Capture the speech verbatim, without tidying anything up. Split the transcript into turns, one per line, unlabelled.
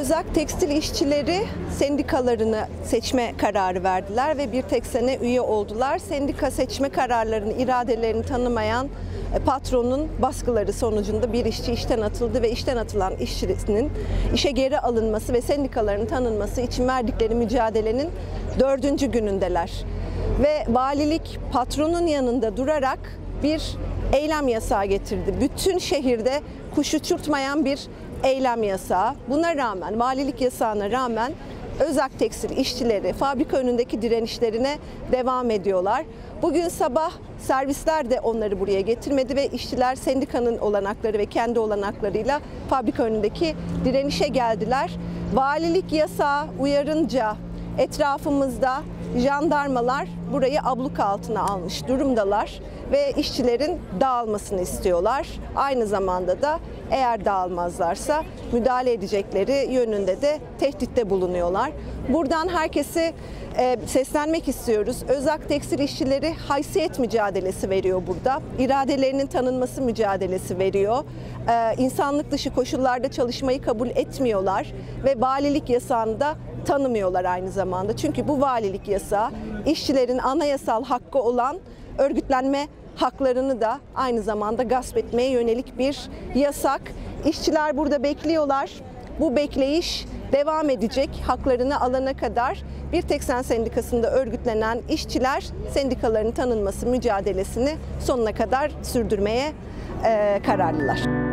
Özak Tekstil İşçileri sendikalarını seçme kararı verdiler ve bir tek sene üye oldular. Sendika seçme kararlarını, iradelerini tanımayan patronun baskıları sonucunda bir işçi işten atıldı ve işten atılan işçinin işe geri alınması ve sendikaların tanınması için verdikleri mücadelenin dördüncü günündeler. Ve valilik patronun yanında durarak bir eylem yasağı getirdi. Bütün şehirde kuş uçurtmayan bir eylem yasağı. Buna rağmen, valilik yasağına rağmen Özak Tekstil işçileri fabrika önündeki direnişlerine devam ediyorlar. Bugün sabah servisler de onları buraya getirmedi ve işçiler sendikanın olanakları ve kendi olanaklarıyla fabrika önündeki direnişe geldiler. Valilik yasağı uyarınca etrafımızda jandarmalar burayı abluka altına almış durumdalar ve işçilerin dağılmasını istiyorlar. Aynı zamanda da eğer dağılmazlarsa müdahale edecekleri yönünde de tehditte bulunuyorlar. Buradan herkese e, seslenmek istiyoruz. Özak Tekstil İşçileri haysiyet mücadelesi veriyor burada. İradelerinin tanınması mücadelesi veriyor. E, insanlık dışı koşullarda çalışmayı kabul etmiyorlar ve valilik yasağını da tanımıyorlar aynı zamanda. Çünkü bu valilik yasağı işçilerin anayasal hakkı olan örgütlenme haklarını da aynı zamanda gasp etmeye yönelik bir yasak. İşçiler burada bekliyorlar. Bu bekleyiş devam edecek haklarını alana kadar. Bir tek sen sendikasında örgütlenen işçiler sendikaların tanınması mücadelesini sonuna kadar sürdürmeye e, kararlılar.